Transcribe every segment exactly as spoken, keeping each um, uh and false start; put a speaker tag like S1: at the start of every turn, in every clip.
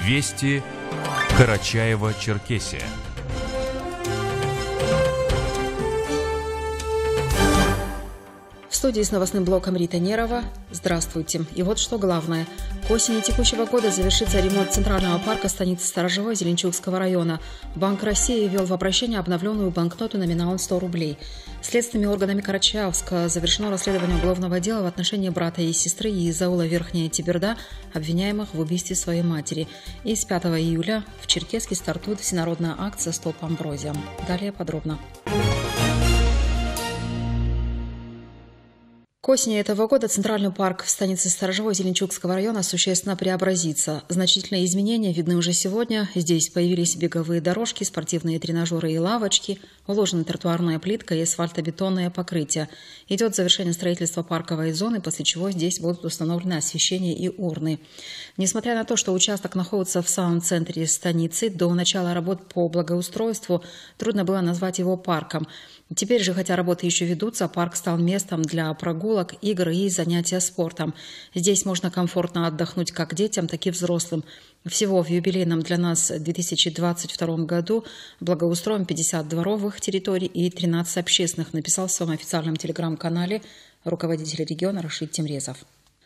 S1: Вести Карачаево-Черкесия.
S2: В студии с новостным блоком Рита Нерова. Здравствуйте. И вот что главное. К осени текущего года завершится ремонт Центрального парка станицы Сторожевой Зеленчукского района. Банк России ввел в обращение обновленную банкноту номиналом сто рублей. Следственными органами Карачаевска завершено расследование уголовного дела в отношении брата и сестры из аула Верхняя Тиберда, обвиняемых в убийстве своей матери. И с пятого июля в Черкесске стартует всенародная акция «Стоп амброзиям». Далее подробно. К осени этого года Центральный парк в станице Сторожевой Зеленчукского района существенно преобразится. Значительные изменения видны уже сегодня. Здесь появились беговые дорожки, спортивные тренажеры и лавочки, уложена тротуарная плитка и асфальтобетонное покрытие. Идет завершение строительства парковой зоны, после чего здесь будут установлены освещение и урны. Несмотря на то, что участок находится в самом центре станицы, до начала работ по благоустройству трудно было назвать его парком. Теперь же, хотя работы еще ведутся, парк стал местом для прогулок, игр и занятия спортом. Здесь можно комфортно отдохнуть как детям, так и взрослым. Всего в юбилейном для нас две тысячи двадцать втором году благоустроим пятьдесят дворовых территорий и тринадцать общественных, написал в своем официальном телеграм-канале руководитель региона Рашид Темрезов.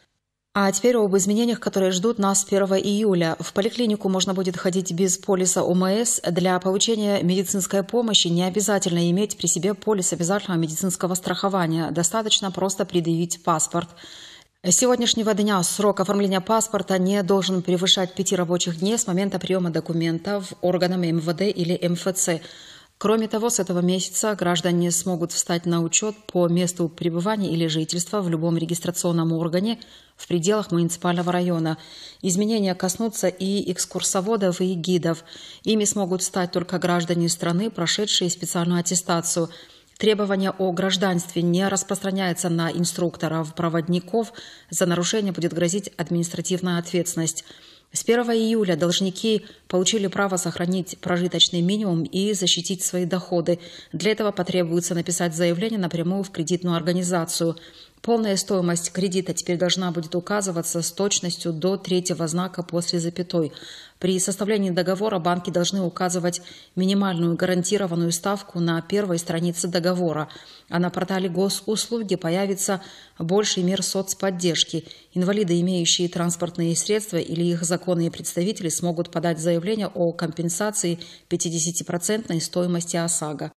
S2: А теперь об изменениях, которые ждут нас первого июля. В поликлинику можно будет ходить без полиса ОМС. Для получения медицинской помощи не обязательно иметь при себе полис обязательного медицинского страхования. Достаточно просто предъявить паспорт. С сегодняшнего дня срок оформления паспорта не должен превышать пяти рабочих дней с момента приема документов органами эм вэ дэ или эм эф цэ. Кроме того, с этого месяца граждане смогут встать на учет по месту пребывания или жительства в любом регистрационном органе в пределах муниципального района. Изменения коснутся и экскурсоводов, и гидов. Ими смогут стать только граждане страны, прошедшие специальную аттестацию. Требование о гражданстве не распространяется на инструкторов, проводников. За нарушение будет грозить административная ответственность. С первого июля должники получили право сохранить прожиточный минимум и защитить свои доходы. Для этого потребуется написать заявление напрямую в кредитную организацию. Полная стоимость кредита теперь должна будет указываться с точностью до третьего знака после запятой. При составлении договора банки должны указывать минимальную гарантированную ставку на первой странице договора. А на портале госуслуги появится больше мер соцподдержки. Инвалиды, имеющие транспортные средства или их законные представители, смогут подать заявление о компенсации пятидесятипроцентной стоимости ОСАГО.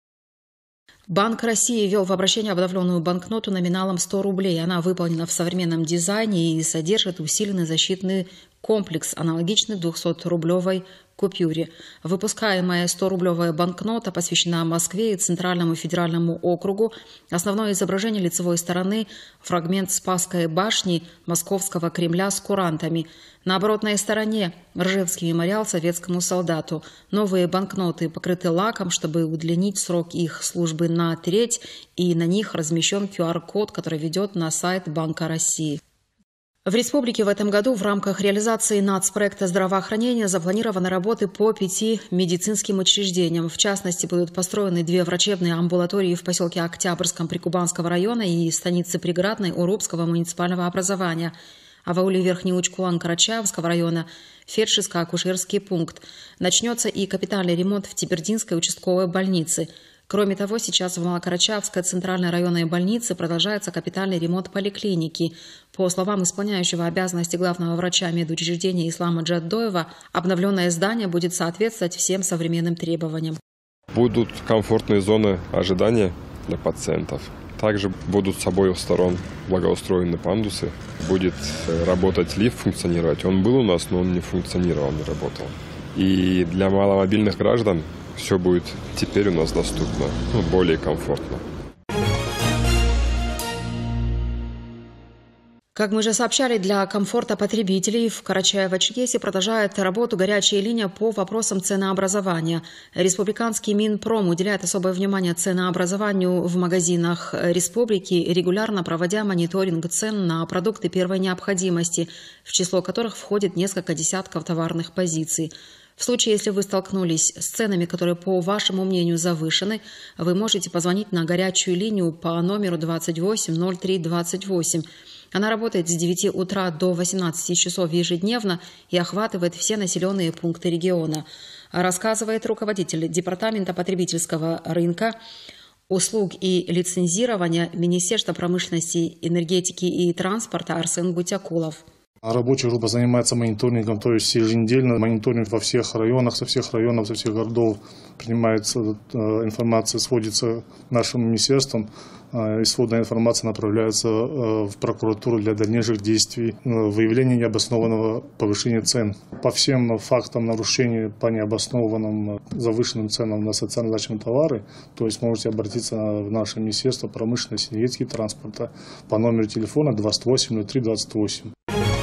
S2: Банк России ввел в обращение обновленную банкноту номиналом сто рублей. Она выполнена в современном дизайне и содержит усиленный защитный комплекс, аналогичный двухсотрублевой купюре. Выпускаемая сторублевая банкнота посвящена Москве и Центральному федеральному округу. Основное изображение лицевой стороны – фрагмент Спасской башни Московского Кремля с курантами. На оборотной стороне – Ржевский мемориал советскому солдату. Новые банкноты покрыты лаком, чтобы удлинить срок их службы на треть, и на них размещен ку ар код, который ведет на сайт Банка России. В республике в этом году в рамках реализации нацпроекта здравоохранения запланированы работы по пяти медицинским учреждениям. В частности, будут построены две врачебные амбулатории в поселке Октябрьском Прикубанского района и станице Приградной Урупского муниципального образования. А в ауле Верхний Учкулан Карачаевского района фельдшерско-акушерский пункт. Начнется и капитальный ремонт в Тибердинской участковой больнице. Кроме того, сейчас в Малокарачаевской центральной районной больнице продолжается капитальный ремонт поликлиники. По словам исполняющего обязанности главного врача медучреждения Ислама Джаддоева, обновленное здание будет соответствовать всем современным требованиям.
S3: Будут комфортные зоны ожидания для пациентов. Также будут с обоих сторон благоустроены пандусы. Будет работать лифт, функционировать. Он был у нас, но он не функционировал, не работал. И для маломобильных граждан все будет теперь у нас доступно, ну, более комфортно.
S2: Как мы же сообщали, для комфорта потребителей в Карачаево-Черкесии продолжает работу горячая линия по вопросам ценообразования. Республиканский Минпром уделяет особое внимание ценообразованию в магазинах республики, регулярно проводя мониторинг цен на продукты первой необходимости, в число которых входит несколько десятков товарных позиций. В случае, если вы столкнулись с ценами, которые, по вашему мнению, завышены, вы можете позвонить на горячую линию по номеру двадцать восемь ноль три двадцать восемь. Она работает с девяти утра до восемнадцати часов ежедневно и охватывает все населенные пункты региона, рассказывает руководитель Департамента потребительского рынка, услуг и лицензирования Министерства промышленности, энергетики и транспорта Арсен Гутякулов.
S1: Рабочая группа занимается мониторингом, то есть еженедельно мониторинг во всех районах, со всех районов, со всех городов принимается информация, сводится нашим министерством, исходная информация направляется в прокуратуру для дальнейших действий, выявления необоснованного повышения цен. По всем фактам нарушений по необоснованным завышенным ценам на социально значимые товары, то есть можете обратиться в наше Министерство промышленности, энергетики и транспорта по номеру телефона двадцать восемь ноль три двадцать восемь.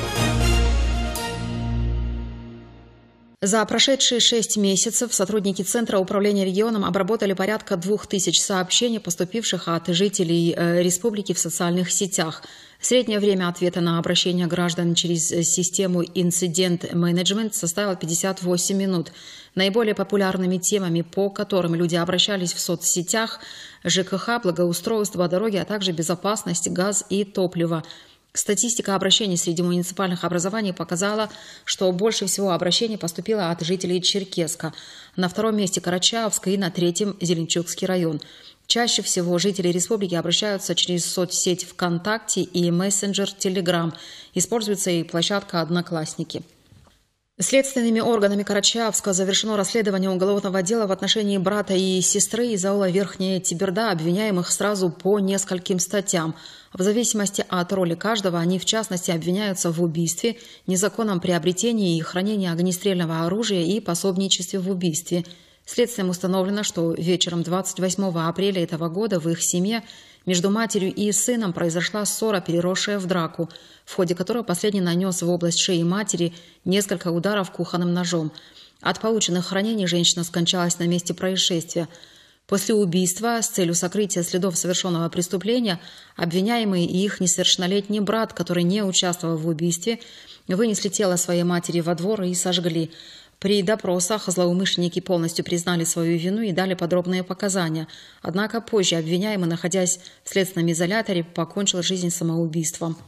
S2: За прошедшие шесть месяцев сотрудники Центра управления регионом обработали порядка двух тысяч сообщений, поступивших от жителей республики в социальных сетях. Среднее время ответа на обращение граждан через систему инцидент-менеджмент составило пятьдесят восемь минут. Наиболее популярными темами, по которым люди обращались в соцсетях – ЖКХ, благоустройство, дороги, а также безопасность, газ и топливо. Статистика обращений среди муниципальных образований показала, что больше всего обращений поступило от жителей Черкесска. На втором месте Карачаевск и на третьем Зеленчукский район. Чаще всего жители республики обращаются через соцсеть ВКонтакте и мессенджер Телеграм. Используется и площадка Одноклассники. Следственными органами Карачаевска завершено расследование уголовного дела в отношении брата и сестры из аула Верхняя Тиберда, обвиняемых сразу по нескольким статьям. В зависимости от роли каждого, они в частности обвиняются в убийстве, незаконном приобретении и хранении огнестрельного оружия и пособничестве в убийстве. Следствием установлено, что вечером двадцать восьмого апреля этого года в их семье между матерью и сыном произошла ссора, переросшая в драку, в ходе которой последний нанес в область шеи матери несколько ударов кухонным ножом. От полученных ранений женщина скончалась на месте происшествия. После убийства с целью сокрытия следов совершенного преступления обвиняемые и их несовершеннолетний брат, который не участвовал в убийстве, вынесли тело своей матери во двор и сожгли. При допросах злоумышленники полностью признали свою вину и дали подробные показания. Однако позже обвиняемый, находясь в следственном изоляторе, покончил жизнь самоубийством.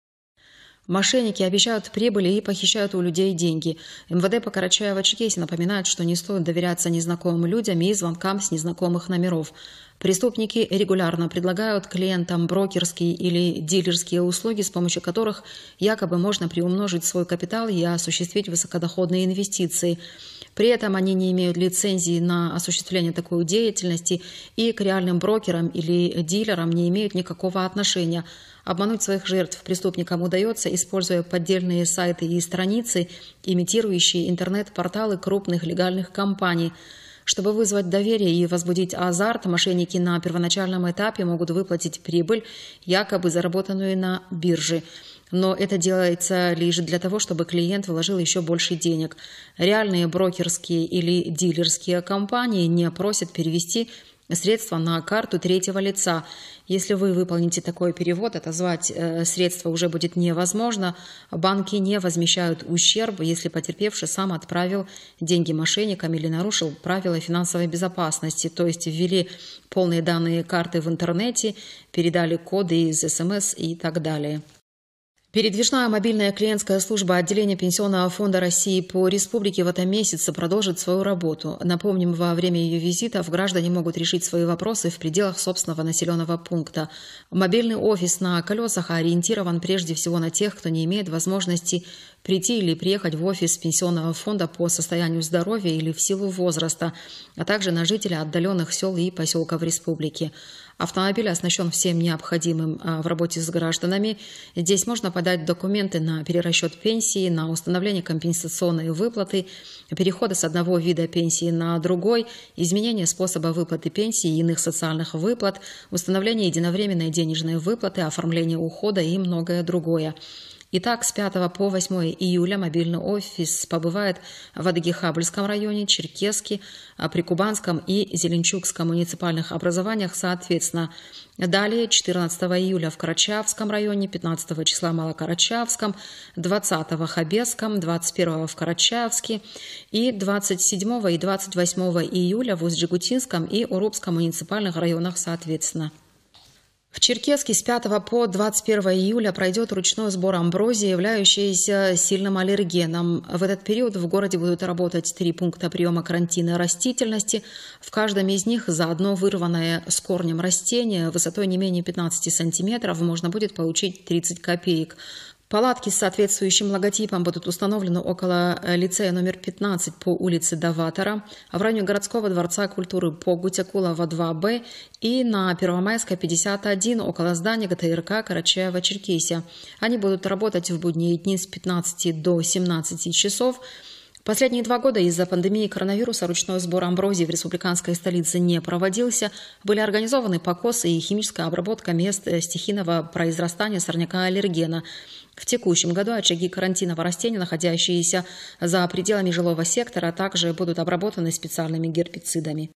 S2: Мошенники обещают прибыли и похищают у людей деньги. МВД по Карачаево-Черкесии напоминает, что не стоит доверяться незнакомым людям и звонкам с незнакомых номеров. Преступники регулярно предлагают клиентам брокерские или дилерские услуги, с помощью которых якобы можно приумножить свой капитал и осуществить высокодоходные инвестиции. При этом они не имеют лицензии на осуществление такой деятельности и к реальным брокерам или дилерам не имеют никакого отношения. Обмануть своих жертв преступникам удается, используя поддельные сайты и страницы, имитирующие интернет-порталы крупных легальных компаний. Чтобы вызвать доверие и возбудить азарт, мошенники на первоначальном этапе могут выплатить прибыль, якобы заработанную на бирже. Но это делается лишь для того, чтобы клиент вложил еще больше денег. Реальные брокерские или дилерские компании не просят перевести средства на карту третьего лица. Если вы выполните такой перевод, отозвать э, средства уже будет невозможно. Банки не возмещают ущерб, если потерпевший сам отправил деньги мошенникам или нарушил правила финансовой безопасности, то есть ввели полные данные карты в интернете, передали коды из эс эм эс и так далее. Передвижная мобильная клиентская служба отделения Пенсионного фонда России по республике в этом месяце продолжит свою работу. Напомним, во время ее визитов граждане могут решить свои вопросы в пределах собственного населенного пункта. Мобильный офис на колесах ориентирован прежде всего на тех, кто не имеет возможности прийти или приехать в офис Пенсионного фонда по состоянию здоровья или в силу возраста, а также на жителей отдаленных сел и поселков республики. Автомобиль оснащен всем необходимым в работе с гражданами. Здесь можно подать документы на перерасчет пенсии, на установление компенсационной выплаты, перехода с одного вида пенсии на другой, изменение способа выплаты пенсии и иных социальных выплат, установление единовременной денежной выплаты, оформление ухода и многое другое. Итак, с пятого по восьмое июля мобильный офис побывает в Адыгехабльском районе, Черкесске, Прикубанском и Зеленчукском муниципальных образованиях соответственно. Далее четырнадцатого июля в Карачаевском районе, пятнадцатого числа в Малокарачаевском, двадцатого в Хабесском, двадцать первого в Карачаевске и двадцать седьмого и двадцать восьмого июля в Усть-Жигутинском и Урупском муниципальных районах соответственно. В Черкесске с пятого по двадцать первое июля пройдет ручной сбор амброзии, являющейся сильным аллергеном. В этот период в городе будут работать три пункта приема карантина растительности. В каждом из них за одно вырванное с корнем растение высотой не менее пятнадцати сантиметров можно будет получить тридцать копеек. Палатки с соответствующим логотипом будут установлены около лицея номер пятнадцать по улице Даватора, в районе городского дворца культуры по Гутякулова два Б и на Первомайской пятьдесят один около здания ГТРК Карачаево-Черкесия. Они будут работать в будние дни с пятнадцати до семнадцати часов. Последние два года из-за пандемии коронавируса ручной сбор амброзии в республиканской столице не проводился. Были организованы покосы и химическая обработка мест стихийного произрастания сорняка-аллергена. В текущем году очаги карантинного растения, находящиеся за пределами жилого сектора, также будут обработаны специальными гербицидами.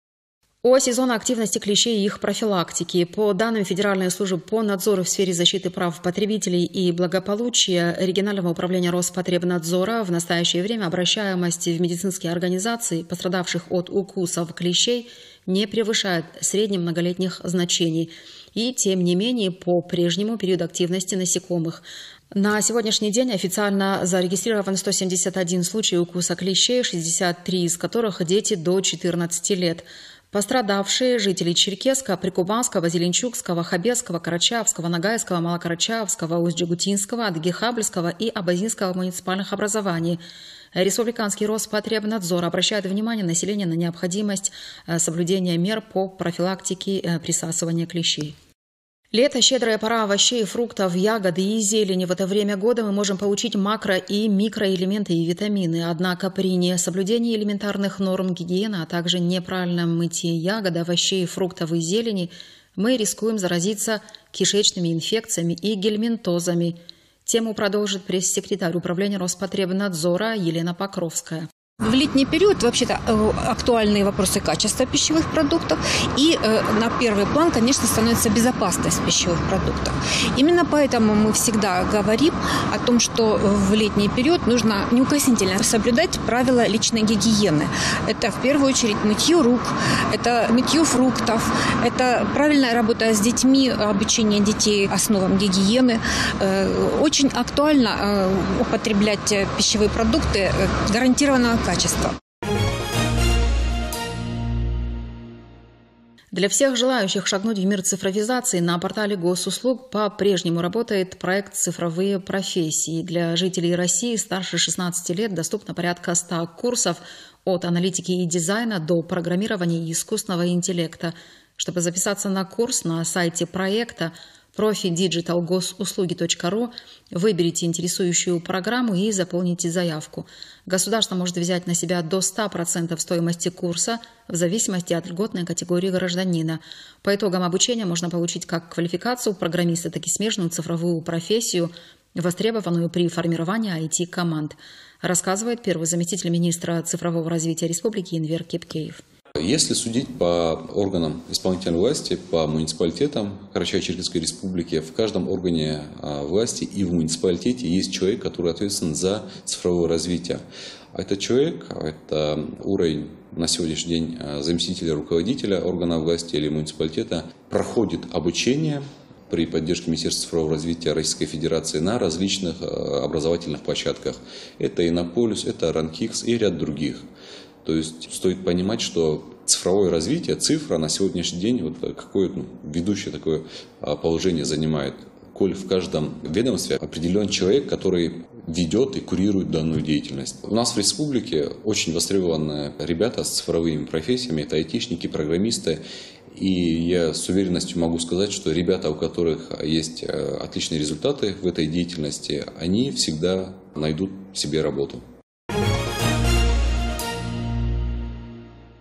S2: О сезоне активности клещей и их профилактики. По данным Федеральной службы по надзору в сфере защиты прав потребителей и благополучия регионального управления Роспотребнадзора в настоящее время обращаемость в медицинские организации, пострадавших от укусов клещей, не превышает средних многолетних значений. И, тем не менее, по прежнему периоду активности насекомых. На сегодняшний день официально зарегистрирован сто семьдесят один случай укуса клещей, шестьдесят три из которых дети до четырнадцати лет. Пострадавшие жители Черкесска, Прикубанского, Зеленчукского, Хабесского, Карачаевского, Ногайского, Малокарачаевского, Усть-Жигутинского, Адыгехабльского и Абазинского муниципальных образований. Республиканский Роспотребнадзор обращает внимание населения на необходимость соблюдения мер по профилактике присасывания клещей. Лето – щедрая пора овощей, фруктов, ягоды и зелени. В это время года мы можем получить макро- и микроэлементы и витамины. Однако при несоблюдении элементарных норм гигиены, а также неправильном мытье ягод, овощей, фруктов и зелени мы рискуем заразиться кишечными инфекциями и гельминтозами. Тему продолжит пресс-секретарь управления Роспотребнадзора Елена Покровская.
S4: В летний период вообще-то актуальные вопросы качества пищевых продуктов. И э, на первый план, конечно, становится безопасность пищевых продуктов. Именно поэтому мы всегда говорим о том, что в летний период нужно неукоснительно соблюдать правила личной гигиены. Это в первую очередь мытье рук, это мытье фруктов, это правильная работа с детьми, обучение детей основам гигиены. Э, очень актуально э, употреблять пищевые продукты гарантированного качества. Качество.
S2: Для всех желающих шагнуть в мир цифровизации на портале госуслуг по-прежнему работает проект «Цифровые профессии». Для жителей России старше шестнадцати лет доступно порядка ста курсов от аналитики и дизайна до программирования и искусственного интеллекта. Чтобы записаться на курс, на сайте проекта профи диджитал госуслуги точка ру выберите интересующую программу и заполните заявку. Государство может взять на себя до ста процентов стоимости курса в зависимости от льготной категории гражданина. По итогам обучения можно получить как квалификацию программиста, так и смежную цифровую профессию, востребованную при формировании ай ти-команд, рассказывает первый заместитель министра цифрового развития республики Инвер Кепкеев.
S5: Если судить по органам исполнительной власти, по муниципалитетам Карачаево-Черкесской республики, в каждом органе власти и в муниципалитете есть человек, который ответственен за цифровое развитие. Этот человек, это уровень на сегодняшний день заместителя руководителя органа власти или муниципалитета, проходит обучение при поддержке Министерства цифрового развития Российской Федерации на различных образовательных площадках. Это Иннополис, это Ранкикс и ряд других. То есть стоит понимать, что цифровое развитие, цифра на сегодняшний день вот какое ну, ведущее такое положение занимает. Коль в каждом ведомстве определен человек, который ведет и курирует данную деятельность. У нас в республике очень востребованы ребята с цифровыми профессиями, это айтишники, программисты. И я с уверенностью могу сказать, что ребята, у которых есть отличные результаты в этой деятельности, они всегда найдут себе работу.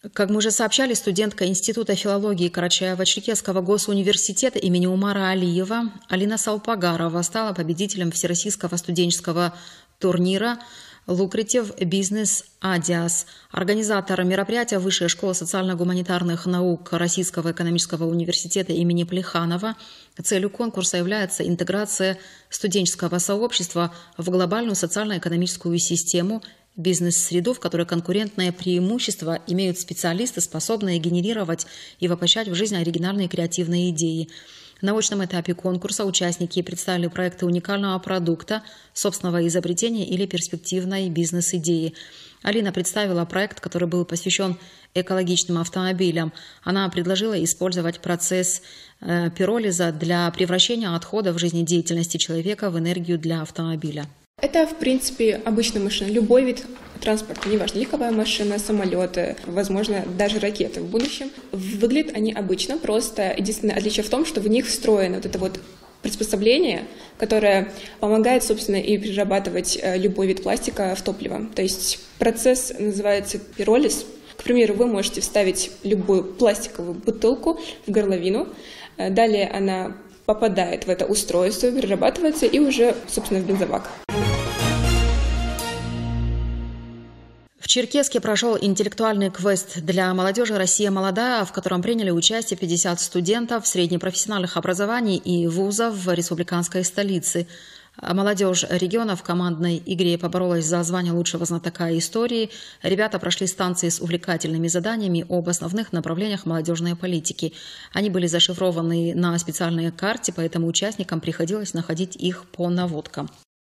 S2: Как мы уже сообщали, студентка Института филологии Карачаево-Черкесского госуниверситета имени Умара Алиева Алина Салпагарова стала победителем Всероссийского студенческого турнира «Lucrative Business Adias». Организатор мероприятия – Высшая школа социально-гуманитарных наук Российского экономического университета имени Плеханова. Целью конкурса является интеграция студенческого сообщества в глобальную социально-экономическую систему, бизнес-среду, в которой конкурентное преимущество имеют специалисты, способные генерировать и воплощать в жизнь оригинальные креативные идеи. На очном этапе конкурса участники представили проекты уникального продукта, собственного изобретения или перспективной бизнес-идеи. Алина представила проект, который был посвящен экологичным автомобилям. Она предложила использовать процесс э, пиролиза для превращения отходов жизнедеятельности человека в энергию для автомобиля.
S6: Это, в принципе, обычная машина. Любой вид транспорта, неважно, легковая машина, самолеты, возможно, даже ракеты в будущем. Выглядят они обычно, просто единственное отличие в том, что в них встроено вот это вот приспособление, которое помогает, собственно, и перерабатывать любой вид пластика в топливо. То есть процесс называется пиролиз. К примеру, вы можете вставить любую пластиковую бутылку в горловину, далее она попадает в это устройство, перерабатывается и уже, собственно, в бензобак.
S2: В Черкесске прошел интеллектуальный квест для молодежи «Россия молодая», в котором приняли участие пятьдесят студентов среднепрофессиональных образований и вузов в республиканской столице. Молодежь региона в командной игре поборолась за звание лучшего знатока истории. Ребята прошли станции с увлекательными заданиями об основных направлениях молодежной политики. Они были зашифрованы на специальной карте, поэтому участникам приходилось находить их по наводкам.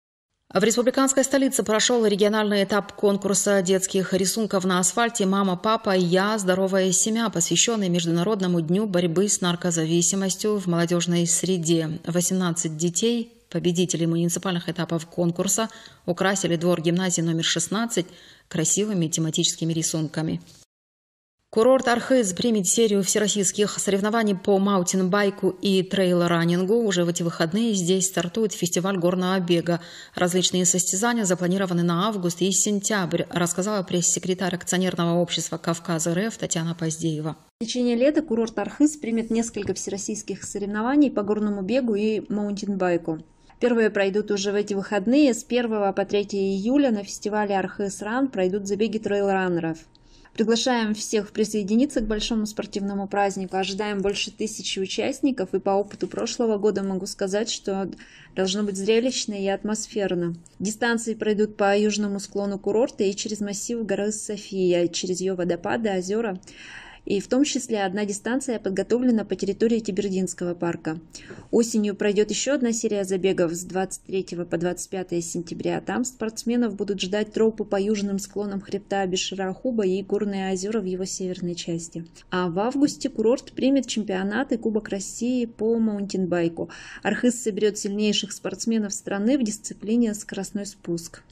S2: В республиканской столице прошел региональный этап конкурса детских рисунков на асфальте «Мама, папа, я, здоровая семья», посвященный Международному дню борьбы с наркозависимостью в молодежной среде. восемнадцать детей, победителей муниципальных этапов конкурса, украсили двор гимназии номер шестнадцать красивыми тематическими рисунками. Курорт Архыз примет серию всероссийских соревнований по маунтинбайку и трейл-раннингу. Уже в эти выходные здесь стартует фестиваль горного бега. Различные состязания запланированы на август и сентябрь, рассказала пресс-секретарь акционерного общества «Кавказ РФ» Татьяна Поздеева.
S7: В течение лета курорт Архыз примет несколько всероссийских соревнований по горному бегу и маунтинбайку. Первые пройдут уже в эти выходные. С первого по третье июля на фестивале Архыз Ран пройдут забеги трейл-раннеров. Приглашаем всех присоединиться к большому спортивному празднику. Ожидаем больше тысячи участников. И по опыту прошлого года могу сказать, что должно быть зрелищно и атмосферно. Дистанции пройдут по южному склону курорта и через массив горы София, через ее водопады, озера. И в том числе одна дистанция подготовлена по территории Тибердинского парка. Осенью пройдет еще одна серия забегов с двадцать третьего по двадцать пятое сентября. Там спортсменов будут ждать тропы по южным склонам хребта Бишара-Хуба и горные озера в его северной части. А в августе курорт примет чемпионат и Кубок России по маунтинбайку. Архыз соберет сильнейших спортсменов страны в дисциплине скоростной спуск.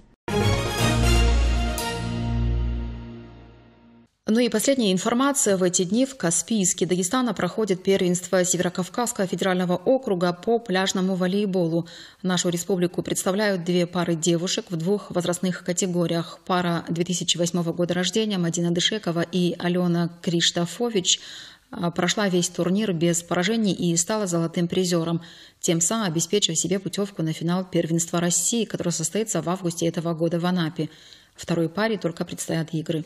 S2: Ну и последняя информация. В эти дни в Каспийске Дагестана проходит первенство Северокавказского федерального округа по пляжному волейболу. Нашу республику представляют две пары девушек в двух возрастных категориях. Пара две тысячи восьмого года рождения Мадина Дышекова и Алена Криштофович прошла весь турнир без поражений и стала золотым призером, тем самым обеспечив себе путевку на финал первенства России, который состоится в августе этого года в Анапе. Второй паре только предстоят игры.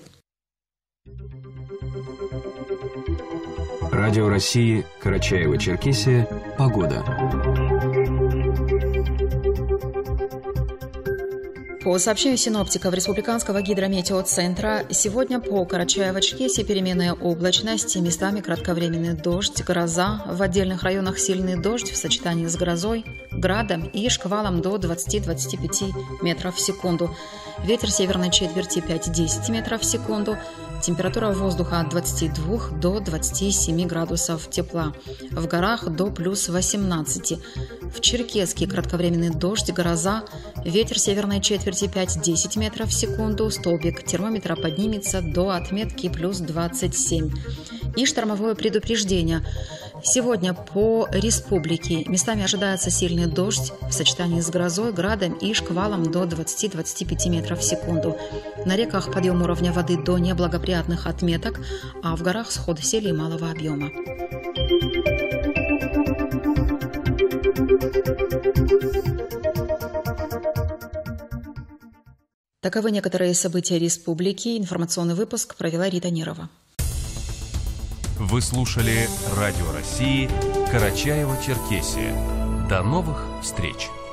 S8: Радио России, Карачаево-Черкесия, погода.
S2: По сообщению синоптиков Республиканского гидрометеоцентра, сегодня по Карачаево-Черкесии переменная облачность, местами кратковременный дождь, гроза, в отдельных районах сильный дождь в сочетании с грозой, градом и шквалом до двадцати-двадцати пяти метров в секунду. Ветер северной четверти пять-десять метров в секунду. Температура воздуха от двадцати двух до двадцати семи градусов тепла. В горах до плюс восемнадцати. В Черкесске кратковременный дождь, гроза, ветер северной четверти пять-десять метров в секунду. Столбик термометра поднимется до отметки плюс двадцать семь. И штормовое предупреждение. Сегодня по республике местами ожидается сильный дождь в сочетании с грозой, градом и шквалом до двадцати-двадцати пяти метров в секунду. На реках подъем уровня воды до неблагоприятных отметок, а в горах сходы селей малого объема. Таковы некоторые события республики. Информационный выпуск провела Рита Нерова.
S9: Вы слушали Радио России Карачаево-Черкесия. До новых встреч!